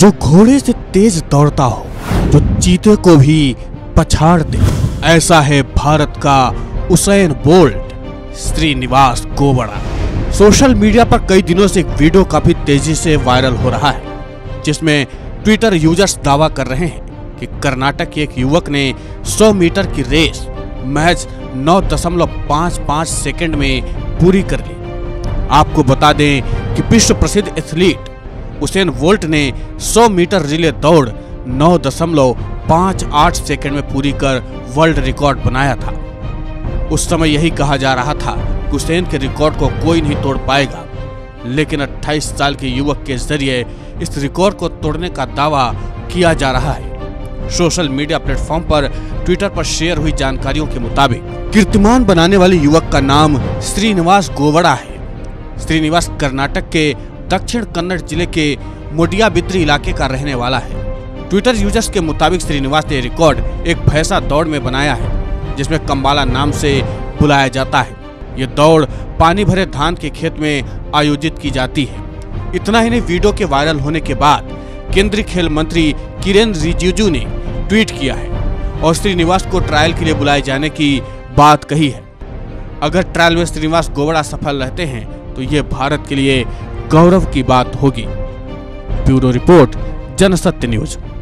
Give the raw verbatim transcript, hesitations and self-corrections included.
जो घोड़े से तेज दौड़ता हो, जो चीते को भी पछाड़ दे, ऐसा है भारत का Usain Bolt Srinivas Gowda. Social media पर कई दिनों से एक वीडियो काफी तेजी से वायरल हो रहा है, जिसमें ट्विटर यूजर्स दावा कर रहे हैं कि कर्नाटक के एक युवक ने सौ मीटर की रेस महज नौ दशमलव पाँच पाँच सेकंड में पूरी कर ली। आपको बता दें कि विश्व प्रसिद्ध एथलीट उसेन बोल्ट ने सौ मीटर रिले दौड़ नौ दशमलव पाँच आठ सेकंड में पूरी कर वर्ल्ड रिकॉर्ड बनाया था। उस समय यही कहा जा रहा था कि उसेन के रिकॉर्ड को कोई नहीं तोड़ पाएगा, लेकिन अट्ठाईस साल के युवक के जरिए इस रिकॉर्ड को तोड़ने का दावा किया जा रहा है। सोशल मीडिया प्लेटफॉर्म पर ट्विटर पर शेयर हुई जानकारियों के मुताबिक कीर्तिमान बनाने वाले युवक का नाम श्रीनिवास गोवड़ा है। श्रीनिवास कर्नाटक के दक्षिण कन्नड़ जिले के मोडियाबिद्री इलाके का रहने वाला है। ट्विटर यूजर्स के मुताबिक श्रीनिवास ने रिकॉर्ड एक भैंसा दौड़ में बनाया है, जिसमें कंबाला नाम से बुलाया जाता है। ये दौड़ पानी भरे धान के खेत में आयोजित की जाती है। इतना ही नहीं, वीडियो के वायरल होने के बाद केंद्रीय खेल मंत्री किरेन रिजिजू ने ट्वीट किया है और श्रीनिवास को ट्रायल के लिए बुलाए जाने की बात कही है। अगर ट्रायल में श्रीनिवास गोवड़ा सफल रहते हैं तो ये भारत के लिए गौरव की बात होगी। Bureau report, Jansatya news.